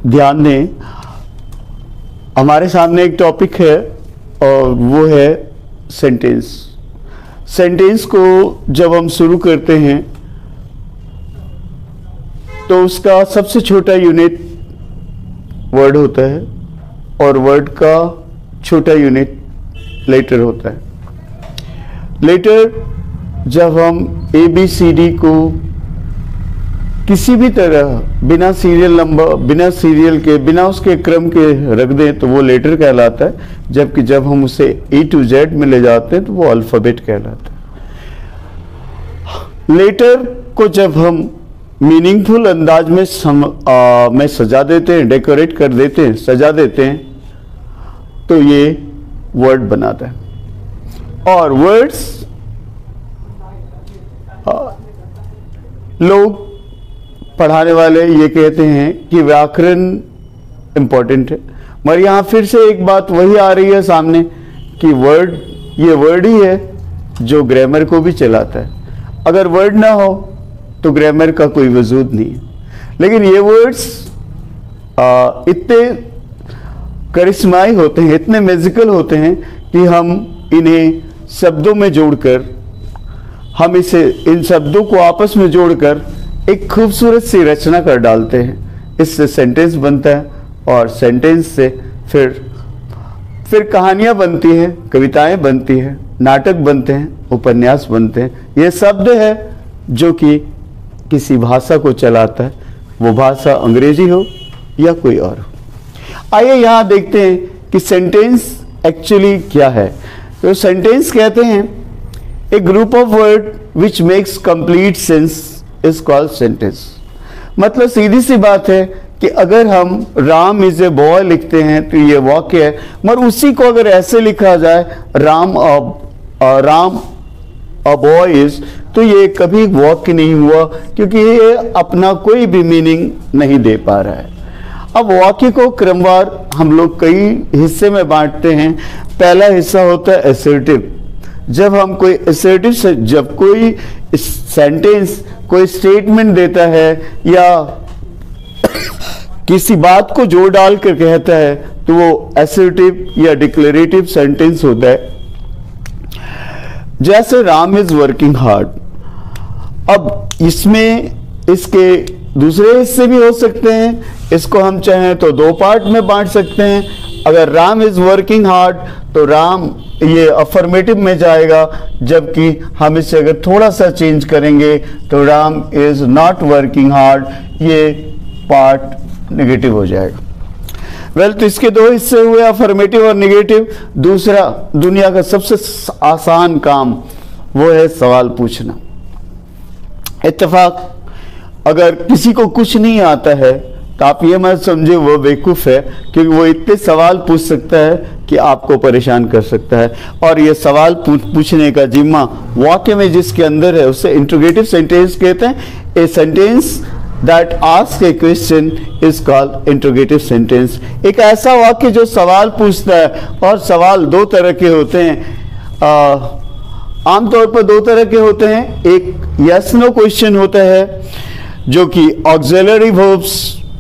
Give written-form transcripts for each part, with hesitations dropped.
ध्यान दें, हमारे सामने एक टॉपिक है और वो है सेंटेंस। सेंटेंस को जब हम शुरू करते हैं तो उसका सबसे छोटा यूनिट वर्ड होता है और वर्ड का छोटा यूनिट लेटर होता है। लेटर जब हम ए बी सी डी को किसी भी तरह बिना सीरियल नंबर, बिना सीरियल के, बिना उसके क्रम के रख दें तो वो लेटर कहलाता है, जबकि जब हम उसे ए टू जेड में ले जाते हैं तो वो अल्फ़ाबेट कहलाता है। लेटर को जब हम मीनिंगफुल अंदाज में सजा देते हैं, डेकोरेट कर देते हैं, सजा देते हैं, तो ये वर्ड बनाता है। और वर्ड्स लोग पढ़ाने वाले ये कहते हैं कि व्याकरण इंपॉर्टेंट है, मगर यहाँ फिर से एक बात वही आ रही है सामने कि वर्ड, ये वर्ड ही है जो ग्रामर को भी चलाता है। अगर वर्ड ना हो तो ग्रामर का कोई वजूद नहीं है। लेकिन ये वर्ड्स इतने करिश्माई होते हैं, इतने मैजिकल होते हैं कि हम इन्हें शब्दों में जोड़कर, हम इसे, इन शब्दों को आपस में जोड़कर एक खूबसूरत सी रचना कर डालते हैं। इससे सेंटेंस बनता है और सेंटेंस से फिर कहानियाँ बनती हैं, कविताएं बनती हैं, नाटक बनते हैं, उपन्यास बनते हैं। ये शब्द है जो कि किसी भाषा को चलाता है, वो भाषा अंग्रेजी हो या कोई और हो। आइए यहाँ देखते हैं कि सेंटेंस एक्चुअली क्या है। तो सेंटेंस कहते हैं a group of word which makes complete sense is called sentence. मतलब सीधी सी बात है कि अगर हम राम इज ए बॉय लिखते हैं तो ये वाक्य है, मगर उसी को अगर ऐसे लिखा जाए राम अ बॉय इज, तो ये कभी वाक्य नहीं हुआ, क्योंकि ये अपना कोई भी मीनिंग नहीं दे पा रहा है। अब वाक्य को क्रमवार हम लोग कई हिस्से में बांटते हैं। पहला हिस्सा होता है असर्टिव। जब हम कोई असर्टिव से, जब कोई सेंटेंस, कोई स्टेटमेंट देता है या किसी बात को जोड़ डाल कर कहता है तो वो असर्टिव या डिक्लेरेटिव सेंटेंस होता है। जैसे राम इज वर्किंग हार्ड। अब इसमें इसके दूसरे हिस्से भी हो सकते हैं, इसको हम चाहें तो दो पार्ट में बांट सकते हैं। अगर राम इज वर्किंग हार्ड तो राम ये अफर्मेटिव में जाएगा, जबकि हम इसे अगर थोड़ा सा चेंज करेंगे तो Ram is not working hard, ये पार्ट नेगेटिव हो जाएगा। तो इसके दो हिस्से हुए, अफर्मेटिव और नेगेटिव। दूसरा, दुनिया का सबसे आसान काम वो है सवाल पूछना। इत्तेफाक अगर किसी को कुछ नहीं आता है तो आप ये मत समझे वो बेवकूफ़ है, क्योंकि वो इतने सवाल पूछ सकता है कि आपको परेशान कर सकता है। और ये सवाल पूछने का जिम्मा वाक्य में जिसके अंदर है उसे इंट्रोगेटिव सेंटेंस कहते हैं। A sentence that asks a question is called interrogative sentence. एक ऐसा वाक्य जो सवाल पूछता है, और सवाल दो तरह के होते हैं, आमतौर पर दो तरह के होते हैं। एक यस नो क्वेश्चन होता है जो कि ऑक्सिलरी वर्ब्स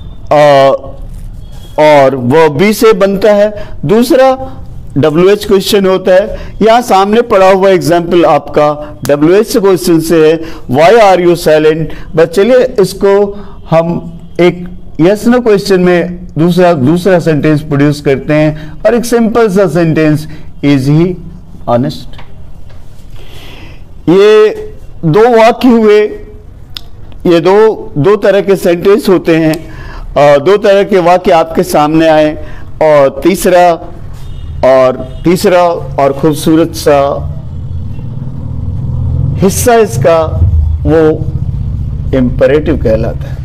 और वर्ब बी से बनता है। दूसरा WH क्वेश्चन होता है। यहाँ सामने पड़ा हुआ एग्जाम्पल आपका WH क्वेश्चन से है, वाई आर यू साइलेंट। बस चलिए इसको हम एक यस नो क्वेश्चन में दूसरा सेंटेंस प्रोड्यूस करते हैं, और एक सिंपल सा सेंटेंस, इज ही ऑनेस्ट। ये दो वाक्य हुए, ये दो तरह के सेंटेंस होते हैं, दो तरह के वाक्य आपके सामने आए। और तीसरा और खूबसूरत सा हिस्सा इसका वो इंपरेटिव कहलाता है।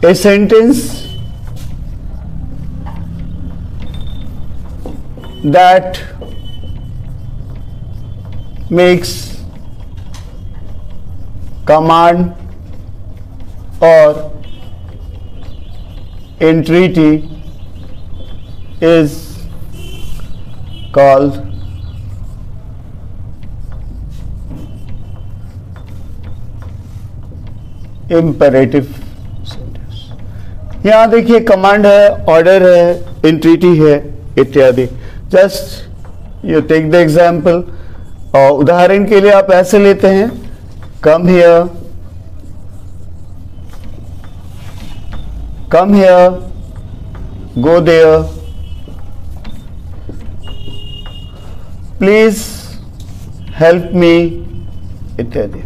a sentence that makes command or entreaty is called imperative sentence. यहाँ देखिए कमांड है, ऑर्डर है, एंट्रीटी है इत्यादि. Just you take the example. और उदाहरण के लिए आप ऐसे लेते हैं, come here, come here, go there, please help me इत्यादि.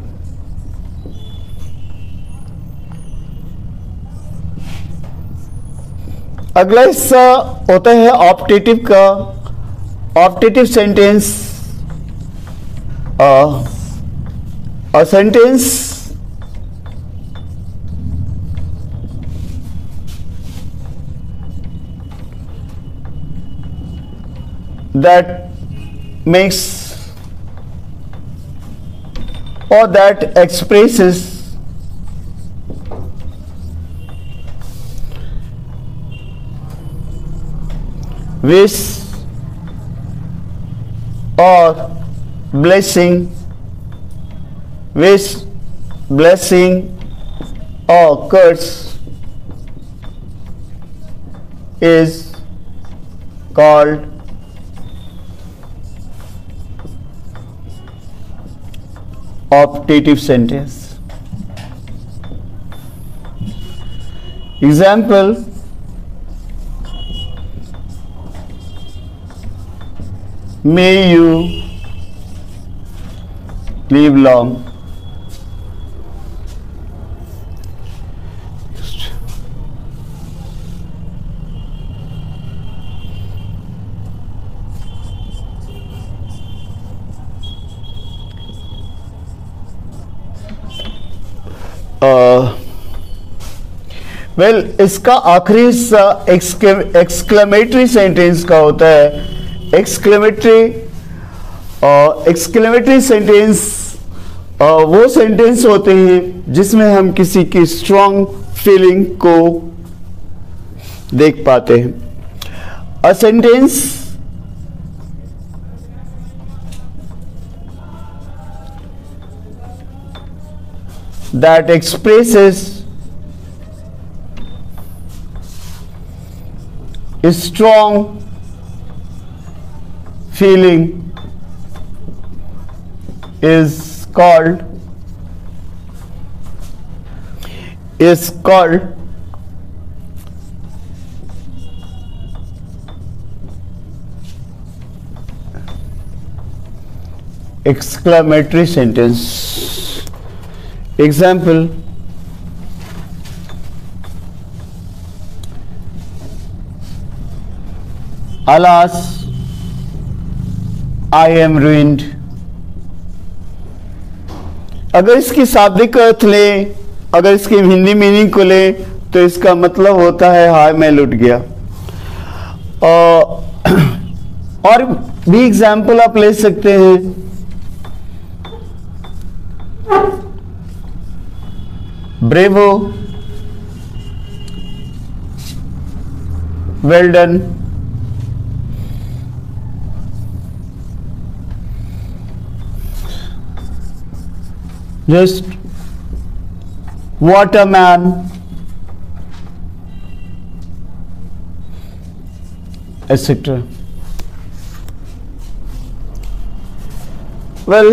अगला हिस्सा होता है ऑप्टेटिव का. Optative sentence a sentence that makes or that expresses wish or blessing, wish, blessing or curse is called optative sentence. Example: may you live long. Well इसका आखिरी हिस्सा exclamatory sentence का होता है. एक्सक्लेमेटरी सेंटेंस वो sentence होते हैं जिसमें हम किसी की स्ट्रॉन्ग फीलिंग को देख पाते हैं. A sentence that expresses a strong feeling is called exclamatory sentence. Example: alas, I am ruined. अगर इसकी शाब्दिक अर्थ लें, अगर इसकी हिंदी मीनिंग को लें तो इसका मतलब होता है हाय मैं लुट गया. और भी एग्जाम्पल आप ले सकते हैं. Bravo, well done, just what a man, etcetera. Well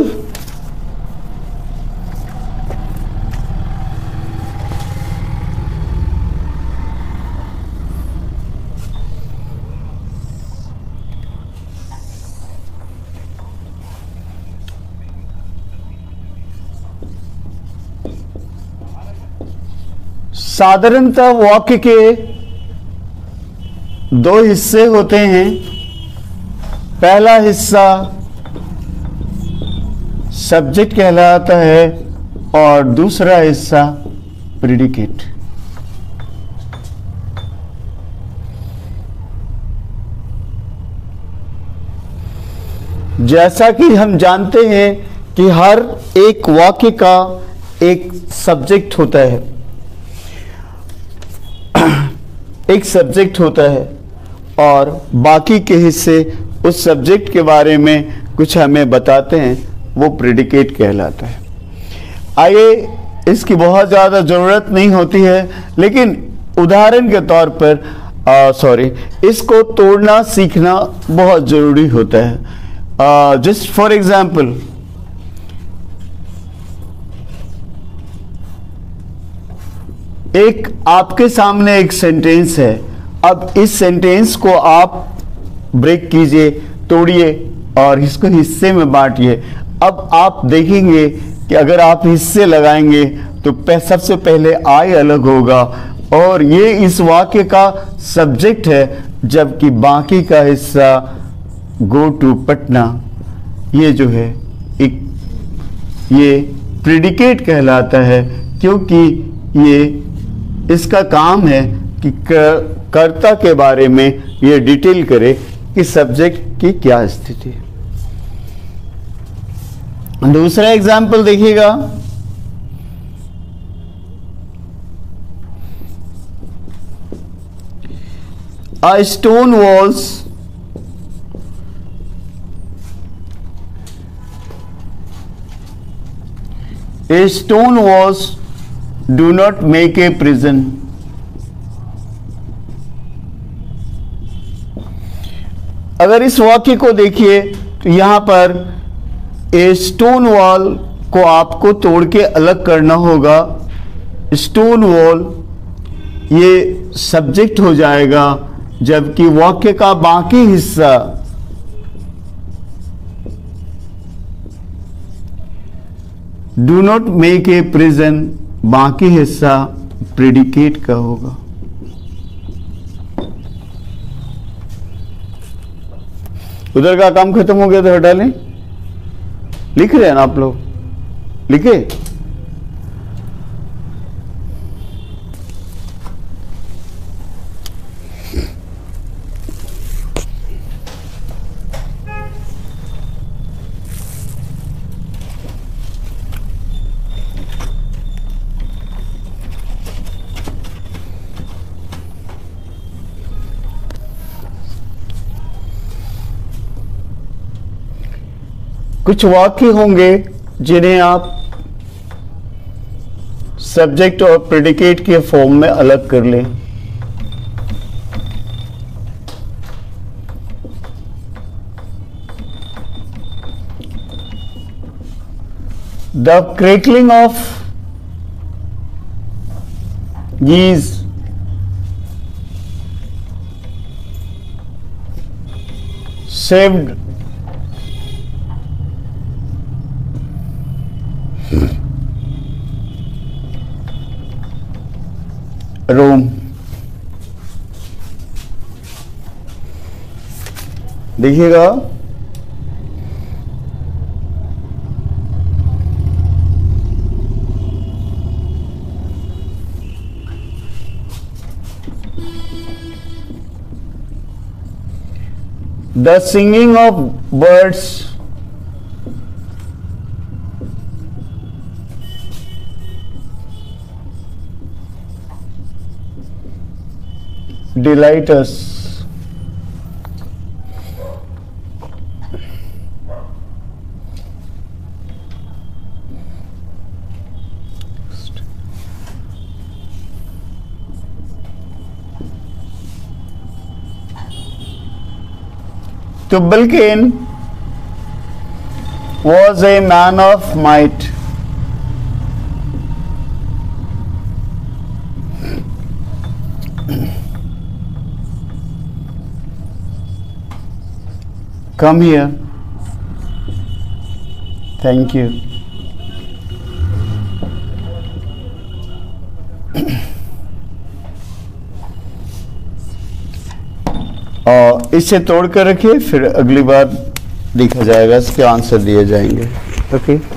साधारणतः वाक्य के दो हिस्से होते हैं. पहला हिस्सा सब्जेक्ट कहलाता है और दूसरा हिस्सा प्रेडिकेट. जैसा कि हम जानते हैं कि हर एक वाक्य का एक सब्जेक्ट होता है, एक सब्जेक्ट होता है और बाकी के हिस्से उस सब्जेक्ट के बारे में कुछ हमें बताते हैं, वो प्रेडिकेट कहलाता है। आइए, इसकी बहुत ज़्यादा ज़रूरत नहीं होती है, लेकिन उदाहरण के तौर पर इसको तोड़ना सीखना बहुत ज़रूरी होता है। जस्ट फॉर एग्जाम्पल, एक आपके सामने एक सेंटेंस है। अब इस सेंटेंस को आप ब्रेक कीजिए, तोड़िए और इसको हिस्से में बांटिए। अब आप देखेंगे कि अगर आप हिस्से लगाएंगे तो सबसे पहले आई अलग होगा और ये इस वाक्य का सब्जेक्ट है, जबकि बाकी का हिस्सा गो टू पटना ये जो है एक ये प्रेडिकेट कहलाता है, क्योंकि ये इसका काम है कि कर्ता के बारे में ये डिटेल करे कि सब्जेक्ट की क्या स्थिति है। दूसरा एग्जाम्पल देखिएगा, A stone was do not make a prison. अगर इस वाक्य को देखिए तो यहां पर ए स्टोन वॉल को आपको तोड़ के अलग करना होगा। स्टोन वॉल ये सब्जेक्ट हो जाएगा, जबकि वाक्य का बाकी हिस्सा do not make a prison, बाकी हिस्सा प्रेडिकेट का होगा। उधर का काम खत्म हो गया तो हटा लें। लिख रहे हैं ना आप लोग? लिखे? कुछ वाक्य होंगे जिन्हें आप सब्जेक्ट और प्रेडिकेट के फॉर्म में अलग कर लें। The crackling of geese saved Rome. देखिएगा, the singing of birds delight us. Tubal-Cain was a man of might. Come here. Thank you. और इसे तोड़ कर रखिए, फिर अगली बार देखा जाएगा, इसके आंसर दिए जाएंगे। ओके।